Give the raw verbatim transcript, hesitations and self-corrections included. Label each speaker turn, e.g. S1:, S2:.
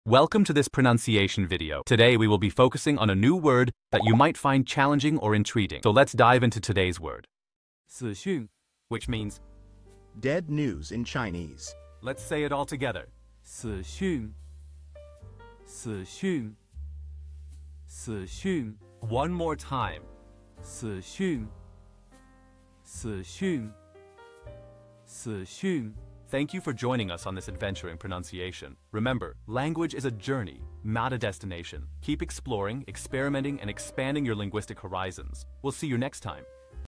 S1: Welcome to this pronunciation video. Today we will be focusing on a new word that you might find challenging or intriguing. So let's dive into today's word.
S2: 死讯
S1: Which means,
S3: Dead news in Chinese.
S1: let's say it all together.
S2: 死讯死讯死讯
S1: One more time.
S2: 死讯死讯死讯
S1: Thank you for joining us on this adventure in pronunciation. Remember, language is a journey, not a destination. Keep exploring, experimenting, and expanding your linguistic horizons. We'll see you next time.